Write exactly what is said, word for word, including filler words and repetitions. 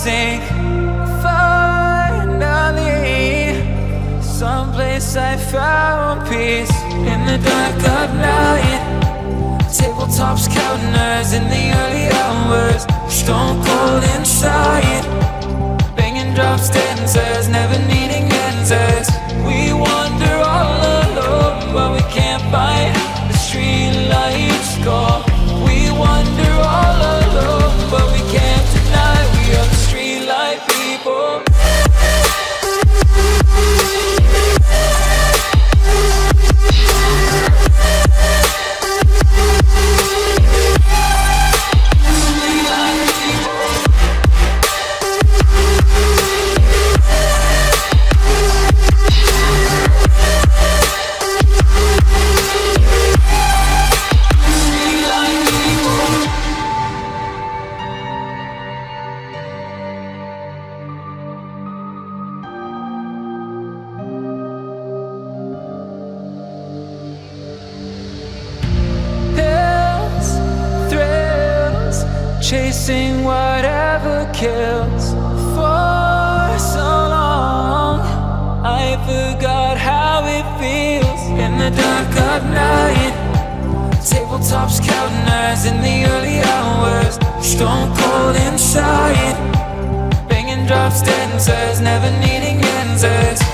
think finally someplace I found peace in the dark of night. Tabletops counting hours in the early hours, stone cold inside, banging drops, dancers, never needing answers. We wander all alone, but we can't find the streetlights go. We wander all alone, but we can't deny we are the streetlight people. Chasing whatever kills for so long, I forgot how it feels in the dark of night. Tabletops counting hours in the early hours, stone cold inside, banging drops, dancers, never needing answers.